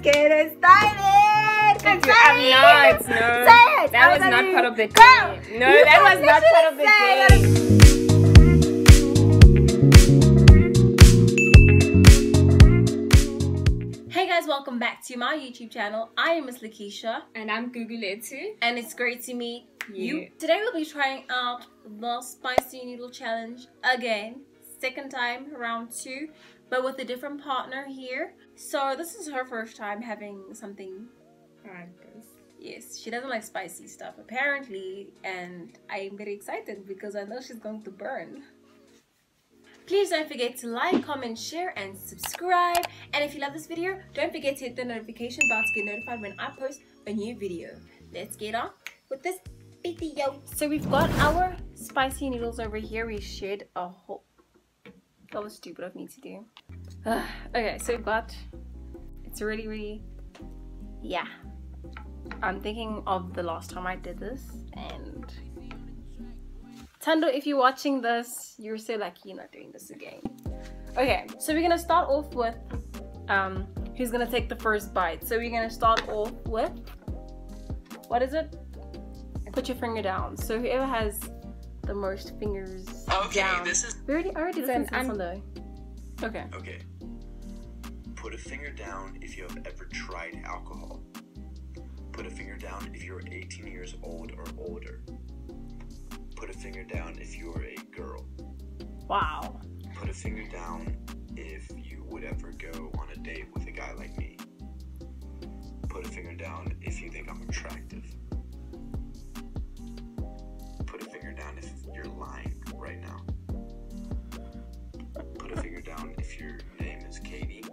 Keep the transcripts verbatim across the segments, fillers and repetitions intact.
get started. I'm not. No. Say it. That was not part of the game. No, You that was not part of the game. Hey guys, welcome back to my YouTube channel. I am Miss Lakisha. And I'm Gugu too. And it's great to meet you. Yeah. Today we'll be trying out the spicy noodle challenge again. Second time, round two, but with a different partner here. So this is her first time having something Like this. Yes, she doesn't like spicy stuff apparently, and I'm very excited because I know she's going to burn. Please don't forget to like, comment, share, and subscribe. And if you love this video, don't forget to hit the notification bell to get notified when I post a new video. Let's get on with this video. So we've got our spicy noodles over here. We shared a whole... That was stupid of me to do. Uh, okay, so we've got... It's really, really... Yeah. I'm thinking of the last time I did this, and Tando, if you're watching this, you're so lucky you're not doing this again. Okay, so we're gonna start off with um who's gonna take the first bite. So we're gonna start off with, what is it? Put your finger down. So whoever has the most fingers okay, down. This is we already I already listened to Tando. Okay. Okay. Put a finger down if you have ever tried alcohol. Put a finger down if you're eighteen years old or older. Put a finger down if you are a girl. Wow. Put a finger down if you would ever go on a date with a guy like me. Put a finger down if you think I'm attractive. Put a finger down if you're lying right now. Put a finger down if your name is Katie.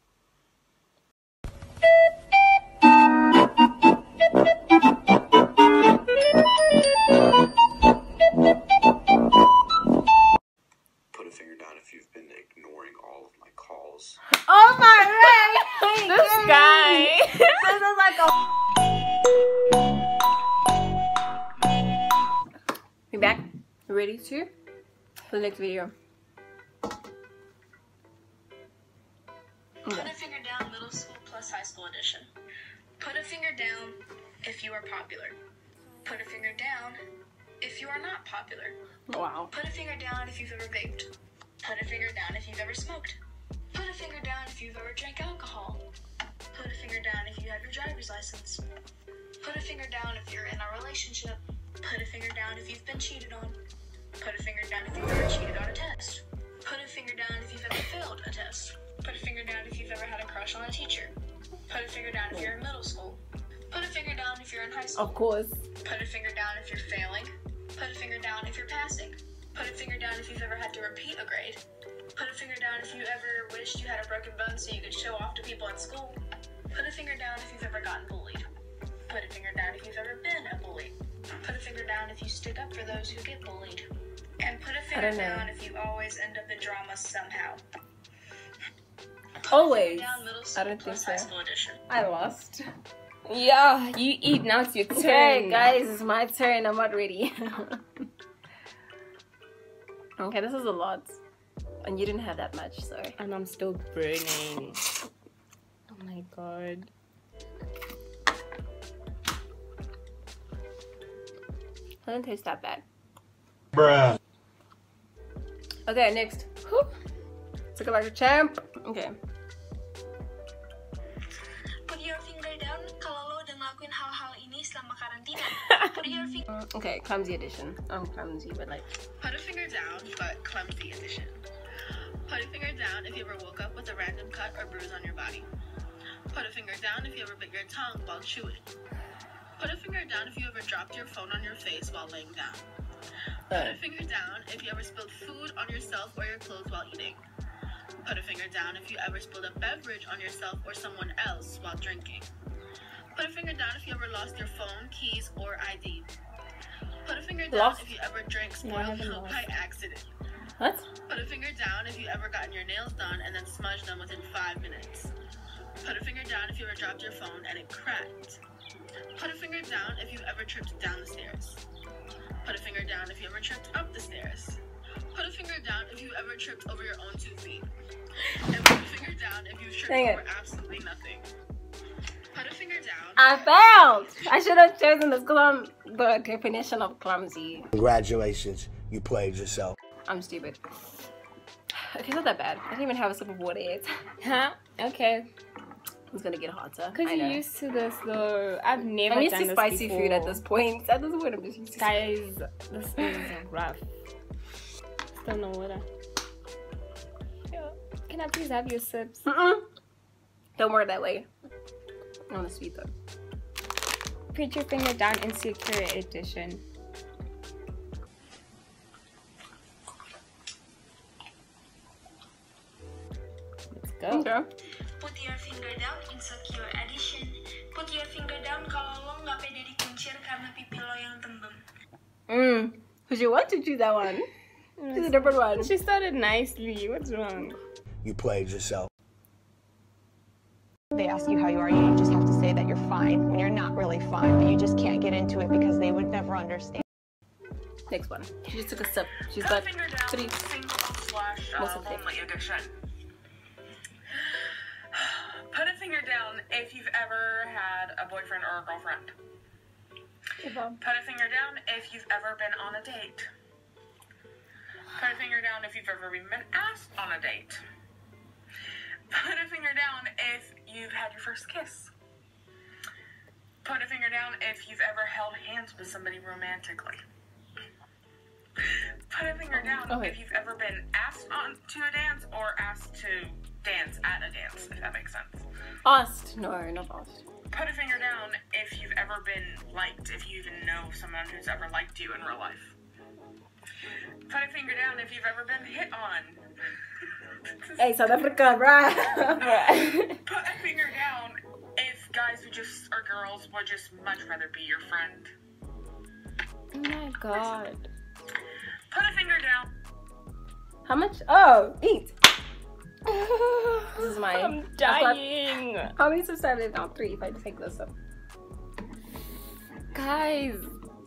Put a finger down if you've been ignoring all of my calls. Oh my god! This guy. This is like a... We back? You ready to? For the next video. Put a finger down, middle school plus high school edition. Put a finger down if you are popular. Put a finger down if you are not popular. Wow. Put a finger down if you've ever vaped. Put a finger down if you've ever smoked. Put a finger down if you've ever drank alcohol. Put a finger down if you have your driver's license. Put a finger down if you're in a relationship. Put a finger down if you've been cheated on. Put a finger down if you've ever cheated on a test. Put a finger down if you've ever failed a test. Put a finger down if you've ever had a crush on a teacher. Put a finger down if you're in middle school. Put a finger down if you're in high school. Of course. Put a finger down if you're failing. Put a finger down if you're passing. Put a finger down if you've ever had to repeat a grade. Put a finger down if you ever wished you had a broken bone so you could show off to people in school. Put a finger down if you've ever gotten bullied. Put a finger down if you've ever been a bully. Put a finger down if you stick up for those who get bullied. And put a finger down if you always end up in drama somehow. Put Always. Down, middle I school don't think plus so. high school edition. I lost. Yeah, you eat now. It's your turn. Okay, guys, it's my turn. I'm not ready. Okay, this is a lot. And you didn't have that much, so. And I'm still burning. Oh my god. It doesn't taste that bad. Bruh. Okay, next. Whew. Took it like a champ. Okay. Put your finger down kalau lo udah ngelakuin hal-hal ini selama karantina. Put your finger. Okay, clumsy edition. I'm clumsy, but like. Put a finger down, but clumsy edition. Put a finger down if you ever woke up with a random cut or bruise on your body. Put a finger down if you ever bit your tongue while chewing. Put a finger down if you ever dropped your phone on your face while laying down. Put a finger down if you ever spilled food on yourself or your clothes while eating. Put a finger down if you ever spilled a beverage on yourself or someone else while drinking. Put a finger down if you ever lost your phone, keys, or I D. Put a finger down Lost? if you ever drank spoiled milk by accident. What? Put a finger down if you ever gotten your nails done and then smudged them within five minutes. Put a finger down if you ever dropped your phone and it cracked. Put a finger down if you ever tripped down the stairs. Put a finger down if you ever tripped up the stairs. Put a finger down if you ever tripped over your own two feet. And put a finger down if you tripped Dang it. over absolutely nothing. Put a finger down. I failed. I should have chosen this because I'm the definition of clumsy. Congratulations, you played yourself. I'm stupid. Okay, it's not that bad. I didn't even have a sip of water yet. Huh? Okay. It's gonna get hotter. Because you're used to this though. I've never I'm used done to this spicy before. food at this point. At this point, I'm just used to Guys, this is rough. Still no water. Yeah. Can I please have your sips? Mm-mm. Don't work that way. I want to sweet though. Put your finger down in secure edition. Let's go. Okay. Put your finger down in secure edition. Put your finger down kalau lo nggak pede dikuncir karena pipi lo yang tembem. Mm. Would you want to choose that one? Choose a different one. She started nicely. What's wrong? You played yourself. They ask you how you are, you just have to say that you're fine when you're not really fine, but you just can't get into it because they would never understand. Next one. She just took a sip. She's Put a got finger down. three. Single slash uh, Most of them. lonely addiction. Put a finger down if you've ever had a boyfriend or a girlfriend. Put a finger down if you've ever been on a date. Put a finger down if you've ever even been asked on a date. Put a finger down if you've had your first kiss. Put a finger down if you've ever held hands with somebody romantically. Put a finger down Okay. if you've ever been asked on to a dance or asked to dance at a dance, if that makes sense. Asked. No, not asked. Put a finger down if you've ever been liked, if you even know someone who's ever liked you in real life. Put a finger down if you've ever been hit on. Hey, South Africa, bruh. Put a finger down if guys would just, or girls would just much rather be your friend. Oh my god. Put a finger down. How much? Oh, eat. This is my. I'm I've got- dying. How many sips do I have now? Three. If I take this up. Guys.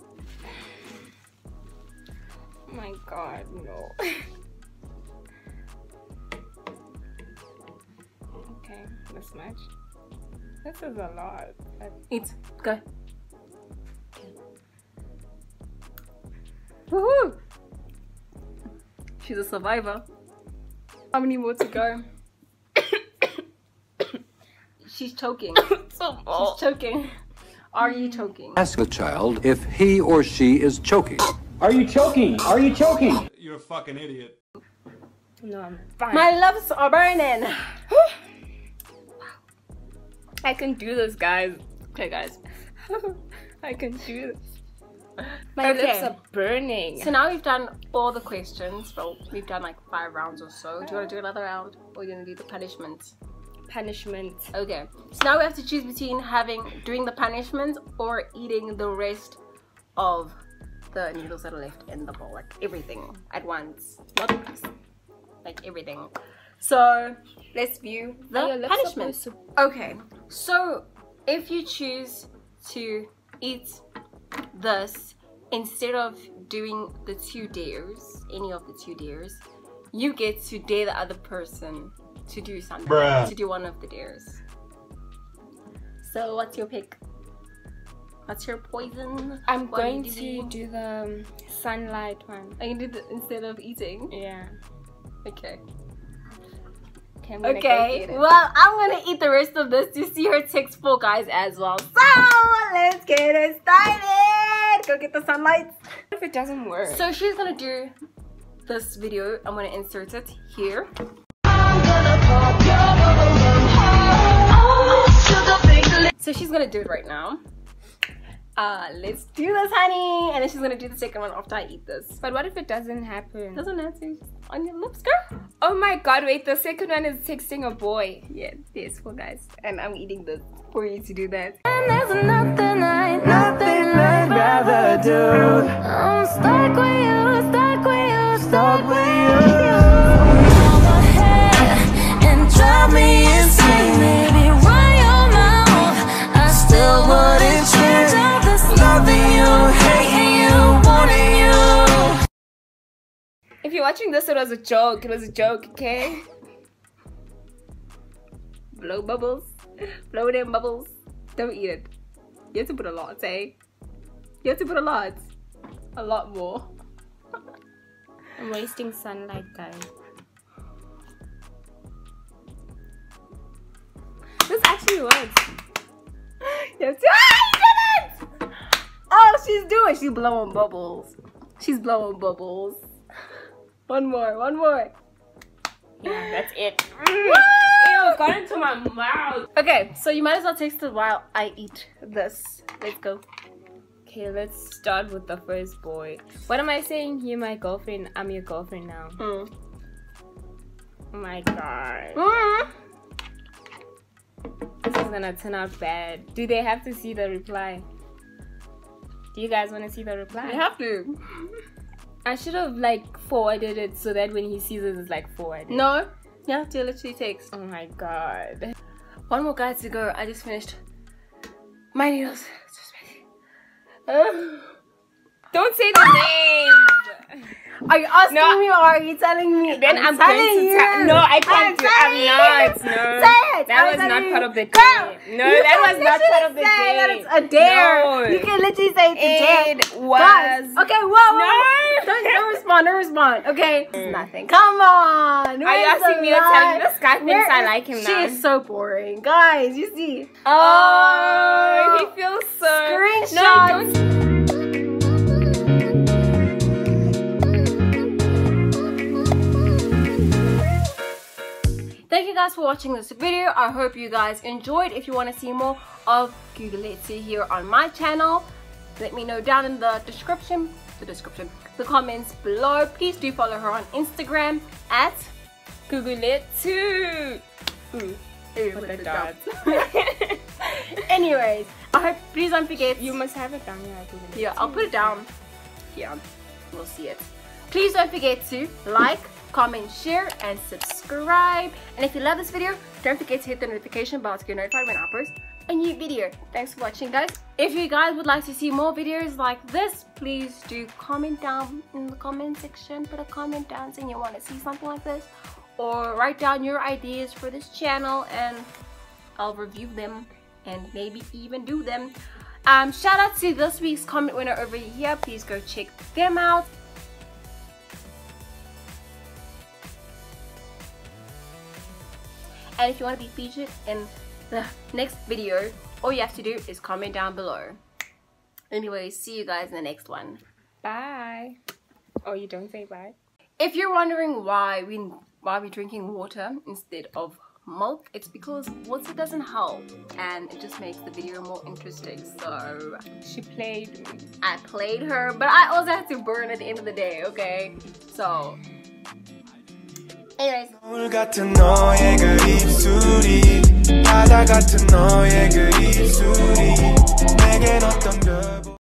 Oh my god, no. Okay, this much. This is a lot. But Eat. Go. Woohoo! She's a survivor. How many more to go? She's choking. so She's choking. Are you choking? Ask the child if he or she is choking. Are you choking? Are you choking? You're a fucking idiot. No, I'm fine. My lips are burning. I can do this, guys. Okay, guys. I can do this. My Okay. lips are burning. So now we've done all the questions. Well, we've done like five rounds or so. Do you want to do another round? Or are you going to do the punishments? Punishment. Okay. So now we have to choose between having doing the punishment or eating the rest of the noodles that are left in the bowl. Like everything at once. Not a piece. Like everything. So let's view Are your the lips punishment. supposed to- Okay. So if you choose to eat this instead of doing the two dares, any of the two dares, you get to dare the other person to do something, Bruh. to do one of the dares. So what's your pick? What's your poison? I'm What are you going to doing? do the um, sunlight one. Are you gonna do the, instead of eating? Yeah. Okay. Okay, I'm gonna go Okay, get it. well, I'm gonna eat the rest of this to see her text four guys as well. So let's get it started. Go get the sunlight. What if it doesn't work? So she's gonna do this video. I'm gonna insert it here. So she's gonna do it right now. Uh, let's do this, honey. And then she's gonna do the second one after I eat this. But what if it doesn't happen? Doesn't have to. On your lips, girl. Oh my god, wait, the second one is texting a boy. Yeah, yes, four guys. And I'm eating this for you to do that. And there's nothing I, Nothing I'd rather do. I'm stuck with you, stuck with you, Stuck with you. and drive me insane. Maybe run your mouth. I still wouldn't change all this loving you, hating you, wanting you. If you're watching this, it was a joke. It was a joke, okay? Blow bubbles. Blow them bubbles. Don't eat it. You have to put a lot, eh? You have to put a lot. A lot more. I'm wasting sunlight, guys. This actually works. You have to. Ah, you did it! Oh, she's doing. She's blowing bubbles. She's blowing bubbles. One more. One more. Yeah, that's it. Mm. Ew, got into my mouth. Okay, so you might as well taste it while I eat this. Let's go. Okay, let's start with the first boy. What am I saying? You're my girlfriend. I'm your girlfriend now. Mm. Oh my god. Mm. This is gonna turn out bad. Do they have to see the reply? Do you guys want to see the reply? You have to. I should have like forwarded it so that when he sees it, it's like forwarded. No, you have to literally text. Oh my god. One more guys to go. I just finished my noodles. Uh, Don't say the name. Are you asking No. me or are you telling me? Then I'm, I'm going telling to you. tell. No, I can't do. I'm telling not. you. No, Say it. that I'm was telling not you. part of the Go. game. No, You that can was not part of the say game. that it's a dare. No. You can literally say it's a dare. It was. Guys, okay, whoa, whoa. No. Don't, don't respond. Don't respond. Okay. It's nothing. Come on. Are you Where's asking the me to tell you lie? this guy thinks Where I is- like him She now? is so boring, guys. You see? Oh, he feels so. Screenshot. No, don't. Thank you guys for watching this video. I hope you guys enjoyed. If you want to see more of Gugu here on my channel, let me know down in the description, the description, the comments below. Please do follow her on Instagram at Gugu too. Ooh, With the dots. Anyways, I hope, please don't forget. You must have it down here. Gugu. Yeah, I'll put it down. Yeah, we'll see it. Please don't forget to like, comment, share, and subscribe. And if you love this video, don't forget to hit the notification bell to get notified when I post a new video. Thanks for watching, guys. If you guys would like to see more videos like this, please do comment down in the comment section. Put a comment down saying you want to see something like this, or write down your ideas for this channel and I'll review them and maybe even do them. Um, shout out to this week's comment winner over here. Please go check them out. And if you want to be featured in the next video, all you have to do is comment down below. Anyway, see you guys in the next one. Bye. Oh, you don't say bye? If you're wondering why we why we're drinking water instead of milk, it's because water doesn't help and it just makes the video more interesting. So She played me. I played her, but I also have to burn at the end of the day, okay? So anyways, 오늘 같은 너의 그 입술이 바다 같은 너의 그 입술이 내겐 어떤 별